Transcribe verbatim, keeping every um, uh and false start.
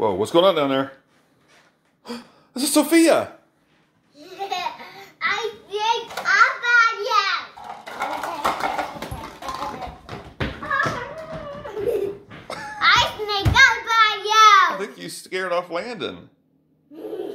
Whoa, what's going on down there? This is Sophia. I think I'm bad I think I'm bad I think you scared off Landon.